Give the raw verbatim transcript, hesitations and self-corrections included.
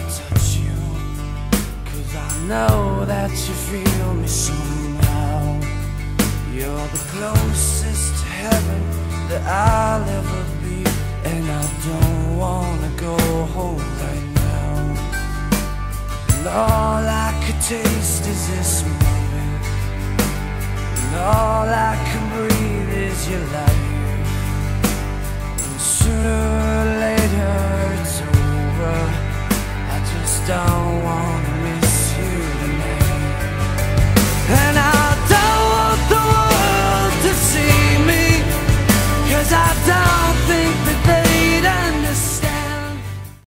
touch you, 'cause I know that you feel me somehow. You're the closest to heaven that I'll ever be, and I don't wanna go home right now. And all I could taste is this moment, and all I can breathe is your life. And sooner or later it's over, I just don't